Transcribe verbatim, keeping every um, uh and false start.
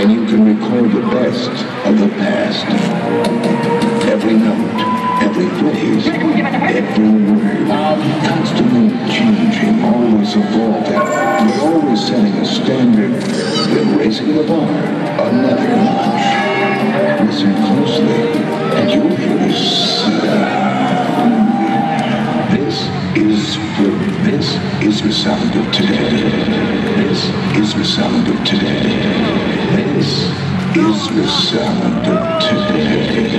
and you can record the best of the past. Every note, every phrase, every word, constantly changing, always evolving. We're always setting a standard, then raising the bar another notch. Listen closely, and you'll hear this sound. This is the, this is the sound of today. This is the sound of today. This is the sound of today.